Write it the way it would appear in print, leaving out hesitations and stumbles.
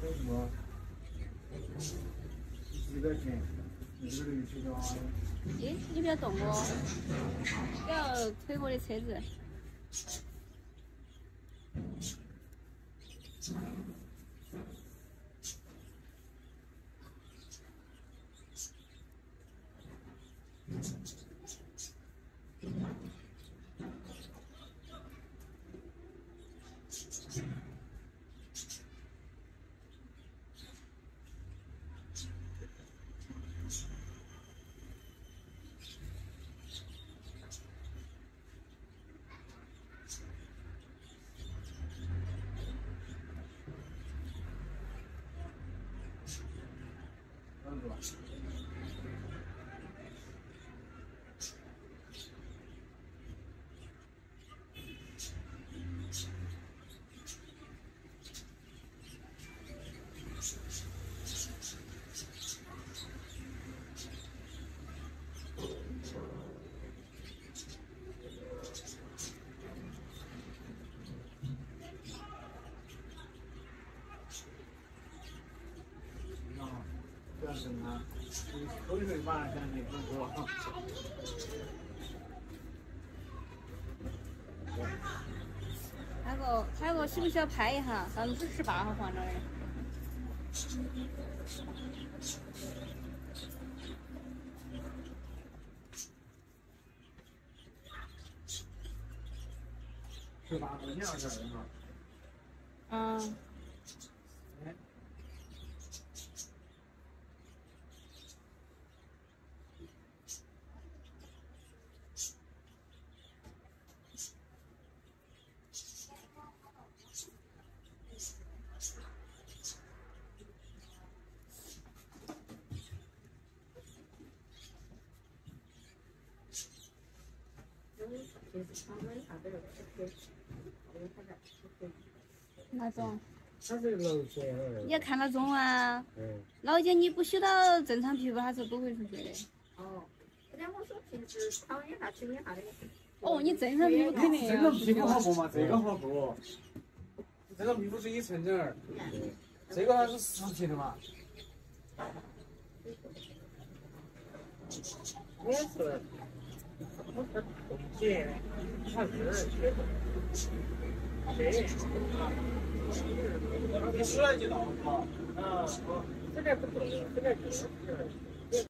咦，你不要动哦，不要推我的车子。 不要整它，口水吧，像你不说。 他个需不需要拍一下？上次18号换了的。 18号你要这儿吗？ 嗯。哪种？ 它是漏血了。 你要看哪种啊？老姐，你不修到正常皮肤，它是不会出血的。 哦，人家我说平时操一下、清一下的。 哦，你正常皮肤肯定。 正常皮肤好不嘛？这个好不？正常皮肤是1寸点儿，这个它是实体的嘛。也是。我是冻结，它是血冻。你出来就到嘛？啊，这边不对，这边就是。